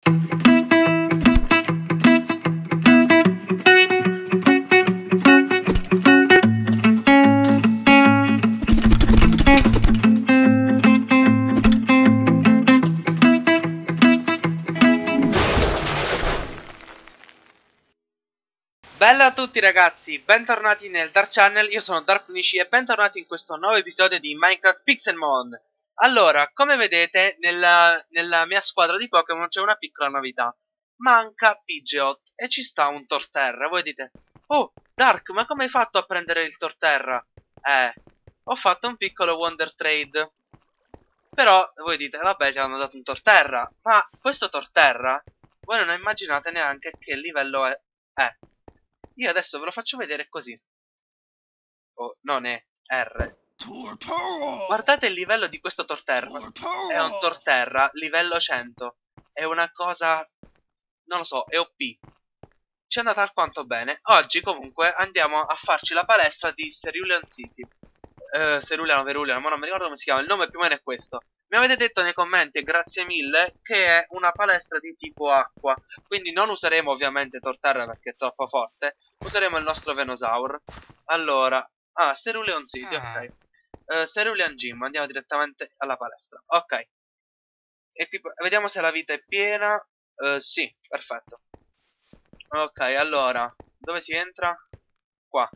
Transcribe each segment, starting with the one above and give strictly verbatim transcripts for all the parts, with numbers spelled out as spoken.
Bella a tutti ragazzi, bentornati nel Dark Channel, io sono Darkunici e bentornati in questo nuovo episodio di Minecraft Pixelmon. Allora, come vedete, nella, nella mia squadra di Pokémon c'è una piccola novità. Manca Pidgeot e ci sta un Torterra. Voi dite, oh Dark, ma come hai fatto a prendere il Torterra? Eh, ho fatto un piccolo Wonder Trade. Però voi dite, vabbè, ti hanno dato un Torterra, ma questo Torterra, voi non immaginate neanche che livello è. Eh. Io adesso ve lo faccio vedere così. Oh, non è R. Guardate il livello di questo Torterra. È un Torterra livello cento. È una cosa, non lo so, è O P. Ci è andata alquanto bene. Oggi comunque andiamo a farci la palestra di Cerulean City. Uh, Cerulean o Verulean, ma non mi ricordo come si chiama. Il nome più o meno è questo. Mi avete detto nei commenti, e grazie mille, che è una palestra di tipo acqua. Quindi non useremo ovviamente Torterra perché è troppo forte. Useremo il nostro Venusaur. Allora, ah, Cerulean City, ok. Uh, Cerulean Gym, andiamo direttamente alla palestra. Ok. Equipa vediamo se la vita è piena. Uh, sì, perfetto. Ok, allora, dove si entra? Qua.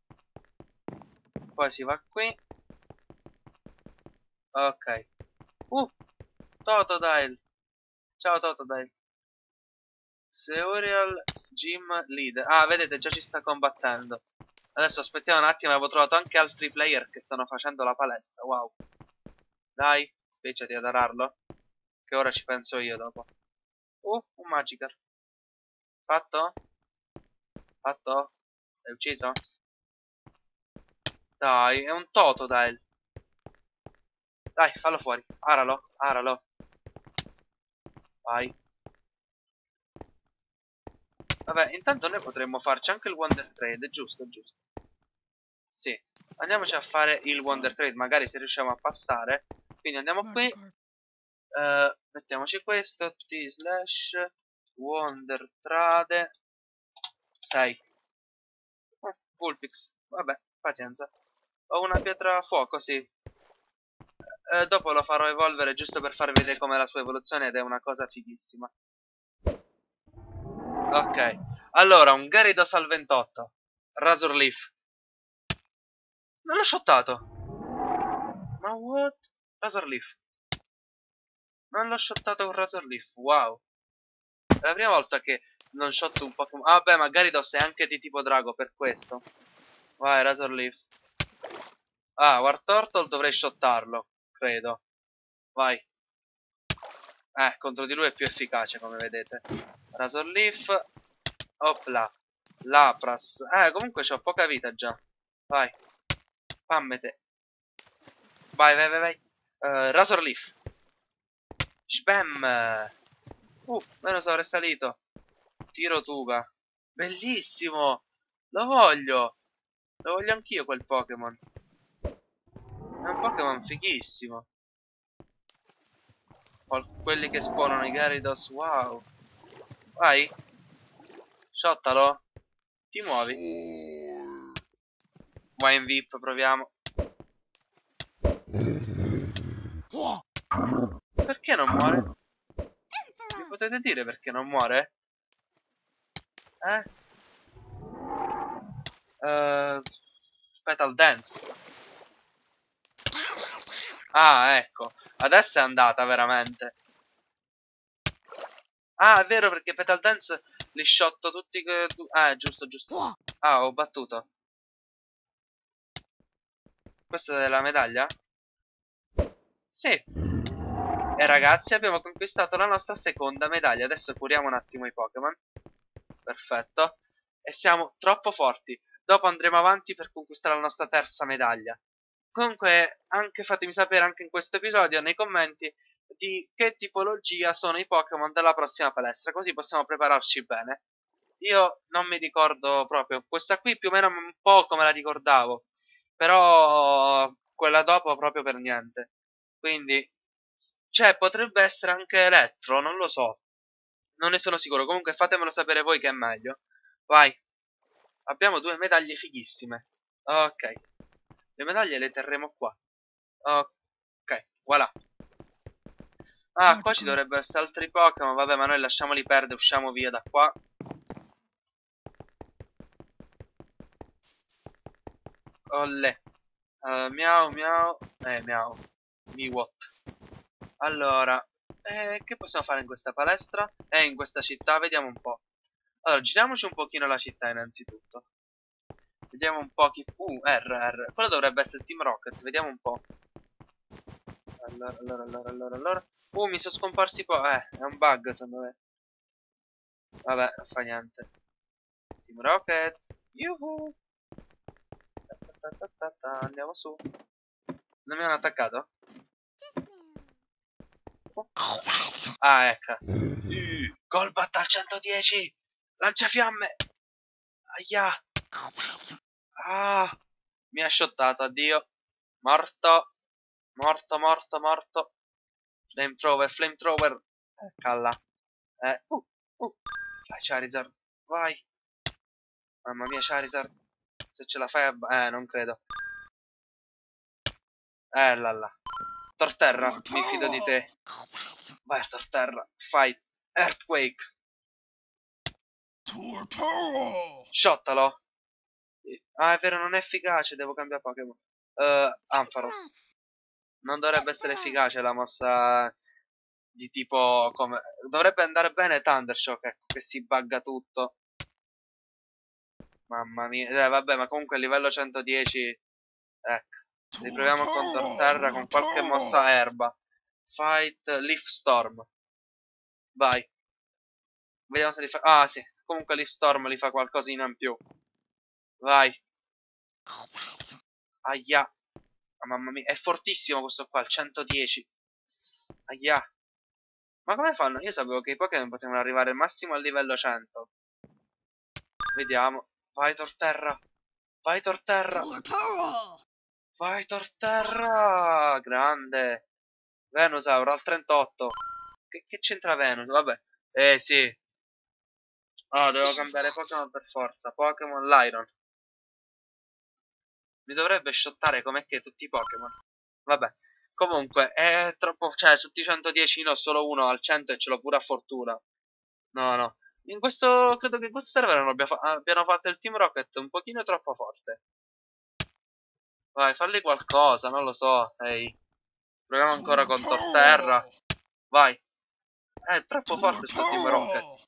Poi si va qui. Ok. Uh, Totodile. Ciao Totodile. Cerulean Gym Leader. Ah, vedete, già ci sta combattendo. Adesso aspettiamo un attimo, avevo trovato anche altri player che stanno facendo la palestra. Wow. Dai, spicciati ad ararlo. Che ora ci penso io dopo. Uh, un Magikarp. Fatto? Fatto? L'hai ucciso? Dai, è un Totodile. Dai, fallo fuori. Aralo, aralo. Vai. Vabbè, intanto noi potremmo farci anche il Wonder Trade, giusto, giusto. Sì, andiamoci a fare il Wonder Trade, magari se riusciamo a passare. Quindi andiamo qui. Uh, mettiamoci questo. T slash Wonder Trade sei. Oh, Vulpix. Vabbè, pazienza. Ho una pietra a fuoco, sì. Uh, dopo lo farò evolvere giusto per farvi vedere com'è la sua evoluzione ed è una cosa fighissima. Ok, allora un Gyarados al ventotto. Razor Leaf. Non l'ho shottato. Ma what? Razor Leaf. Non l'ho shottato con Razor Leaf. Wow. È la prima volta che non shotto un Pokémon. Ah beh, ma Gyarados è anche di tipo drago per questo. Vai, Razor Leaf. Ah, Wartortle dovrei shottarlo, credo. Vai. Eh, contro di lui è più efficace, come vedete. Razor Leaf. Opla. Lapras. Eh, comunque c'ho poca vita già. Vai. Pammete. Vai, vai, vai, vai. Uh, Razor Leaf. Spam. Uh, Venusaur è salito. Tiro Tuga. Bellissimo. Lo voglio. Lo voglio anch'io quel Pokémon. È un Pokémon fighissimo. Quelli che spawnano i Gyarados. Wow. Vai. Shottalo. Ti muovi. Vai in V I P, proviamo. Perché non muore? Mi potete dire perché non muore? Eh? Uh, Petal Dance. Ah, ecco. Adesso è andata veramente. Ah, è vero perché Petal Dance li shotto tutti. Ah, giusto, giusto. Ah, ho battuto. Questa è la medaglia? Sì. E ragazzi, abbiamo conquistato la nostra seconda medaglia. Adesso curiamo un attimo i Pokémon. Perfetto. E siamo troppo forti. Dopo andremo avanti per conquistare la nostra terza medaglia. Comunque, anche fatemi sapere anche in questo episodio nei commenti di che tipologia sono i Pokémon della prossima palestra, così possiamo prepararci bene. Io non mi ricordo proprio. Questa qui più o meno un po' come la ricordavo, però quella dopo proprio per niente. Quindi, cioè, potrebbe essere anche Elettro, non lo so. non ne sono sicuro. Comunque fatemelo sapere voi che è meglio. Vai. Abbiamo due medaglie fighissime. Ok. Le medaglie le terremo qua. Ok. Voilà. Ah, qua ci dovrebbero essere altri Pokémon. Vabbè, ma noi lasciamoli perdere. Usciamo via da qua. Olle. Uh, miau, miau. Eh, miau. Miwot. Allora. Eh, che possiamo fare in questa palestra? Eh, in questa città. Vediamo un po'. Allora, giriamoci un pochino la città innanzitutto. Vediamo un po' chi... Uh, R, R. Quello dovrebbe essere il Team Rocket. Vediamo un po'. Allora, allora, allora, allora, allora. Uh, mi sono scomparsi po'. Eh, è un bug, secondo me. Vabbè, non fa niente. Team Rocket. Yuhu. Ta ta ta ta, andiamo su. Non mi hanno attaccato? Oh. Ah, ecco. Uh, Golbat al centodieci. Lanciafiamme. Aia. Ah. Mi ha shottato, addio. Morto. Morto, morto, morto. Flamethrower, flamethrower. Eh, calla. Eh, uh, uh. Vai Charizard. Vai. Mamma mia Charizard. Se ce la fai a... Eh, non credo. Eh, là là. Torterra, mi fido di te. Vai Torterra. Fight. Earthquake. Shottalo. Ah, è vero, non è efficace. Devo cambiare Pokémon. Uh, Ampharos. Non dovrebbe essere efficace la mossa di tipo come... Dovrebbe andare bene Thundershock, ecco, che si bugga tutto. Mamma mia. Eh, vabbè, ma comunque a livello centodieci... Ecco. Riproviamo con Torterra con qualche mossa erba. Fight Leaf Storm. Vai. Vediamo se li fa... Ah, sì. Comunque Leaf Storm li fa qualcosina in più. Vai. Aia. Oh, mamma mia. È fortissimo questo qua, il centodieci. Aia. Ma come fanno? Io sapevo che i Pokémon potevano arrivare al massimo al livello cento. Vediamo. Vai Torterra. Vai Torterra. Vai Torterra. Grande. Venusaur al trentotto. Che, che c'entra Venus? Vabbè. Eh sì. Oh, devo cambiare Pokémon per forza. Pokémon Lyron. Mi dovrebbe shottare come che tutti i Pokémon. Vabbè. Comunque, è troppo... Cioè, tutti i centodieci, no, solo uno al cento e ce l'ho pure a fortuna. No, no. In questo... Credo che in questo server non abbia fa... abbiano fatto il Team Rocket un pochino troppo forte. Vai, falli qualcosa, non lo so. Ehi. Proviamo ancora con Torterra. Vai. È troppo forte sto Team Rocket.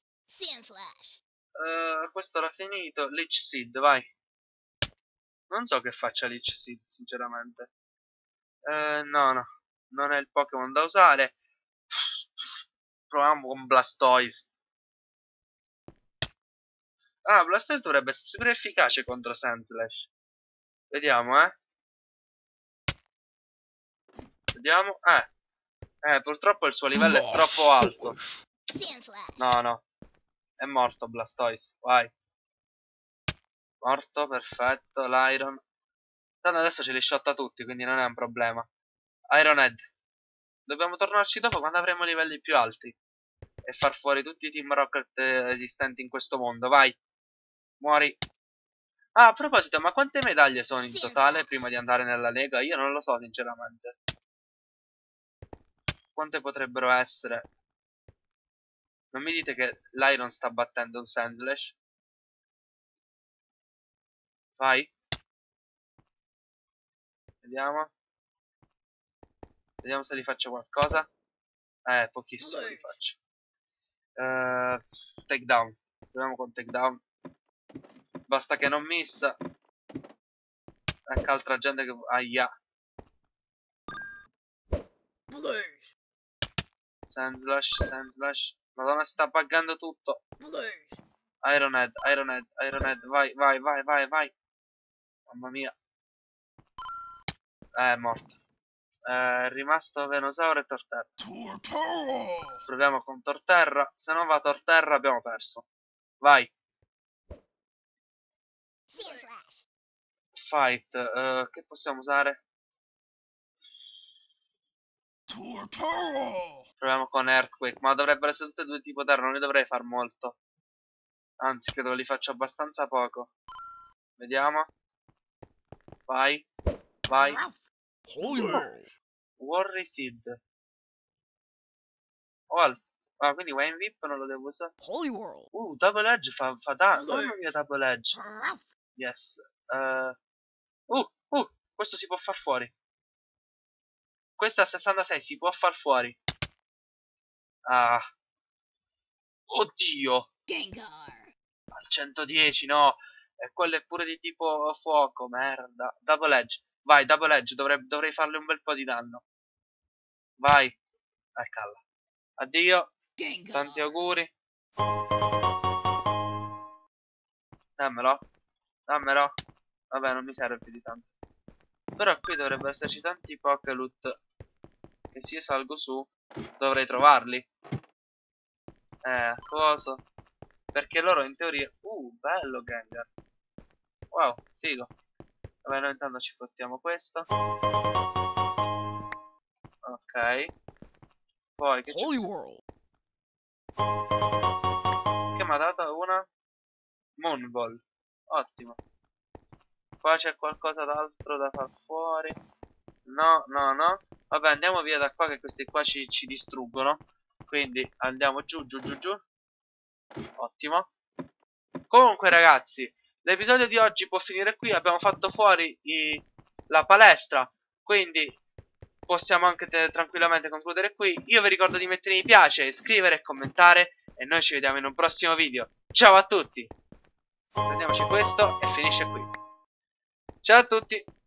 Uh, questo era finito. Leech Seed, vai. Non so che faccia Leech Seed, sinceramente. Uh, no, no. Non è il Pokémon da usare. Proviamo con Blastoise. Ah, Blastoise dovrebbe essere super efficace contro Sandslash. Vediamo, eh. Vediamo. Eh. Eh, purtroppo il suo livello è troppo alto. No, no. È morto Blastoise. Vai. Morto, perfetto. L'Iron. Tanto adesso ce li shotta tutti, quindi non è un problema. Iron Head. Dobbiamo tornarci dopo quando avremo livelli più alti. E far fuori tutti i Team Rocket esistenti in questo mondo. Vai. Muori. Ah, a proposito, ma quante medaglie sono in totale prima di andare nella Lega? Io non lo so, sinceramente. Quante potrebbero essere? Non mi dite che l'Iron sta battendo un Sandslash? Vai. Vediamo. Vediamo se li faccio qualcosa. Eh, pochissimo li faccio. Uh, takedown. Proviamo con takedown. Basta che non missa. Anche altra gente che... Aia. Sandslash, Sandslash. Madonna, sta buggando tutto. Iron Head, Iron Head, Iron Head. Vai, vai, vai, vai, vai. Mamma mia. Eh, è morto. È rimasto Venusaur e Torterra. Proviamo con Torterra. Se non va Torterra abbiamo perso. Vai. Fight. Uh, che possiamo usare? Proviamo con Earthquake, ma dovrebbero essere tutte e due tipo terra, non ne dovrei far molto. Anzi, credo li faccio abbastanza poco. Vediamo. Vai. Vai. Oh. Worry Seed. Oh, ah, quindi Wayne V I P non lo devo usare. Uh, Double Edge fa, fa tanto. Mamma mia, Double Edge. Yes. Uh, uh, uh, questo si può far fuori. Questo a sessantasei si può far fuori. Ah. Oddio. Gengar. Al centodieci, no. E quello è pure di tipo fuoco, merda. Double Edge. Vai, Double Edge, dovrei, dovrei farle un bel po' di danno. Vai. Eccola. Addio. Gengar. Tanti auguri. Dammelo. Dammelo. Vabbè, non mi serve più di tanto. Però qui dovrebbero esserci tanti Pokéloot che se io salgo su dovrei trovarli. Eh, coso. Perché loro in teoria... Uh, bello Gengar. Wow, figo. Vabbè, noi intanto ci fottiamo questo. Ok. Poi che c'è? Che mi ha dato una? Moonball. Ottimo. Qua c'è qualcosa d'altro da far fuori. No, no, no. Vabbè, andiamo via da qua che questi qua ci, ci distruggono. Quindi andiamo giù, giù, giù, giù. Ottimo. Comunque ragazzi, l'episodio di oggi può finire qui. Abbiamo fatto fuori i, la palestra. Quindi possiamo anche tranquillamente concludere qui. Io vi ricordo di mettere mi piace, iscrivere e commentare. E noi ci vediamo in un prossimo video. Ciao a tutti. Prendiamoci questo e finisce qui. Ciao a tutti.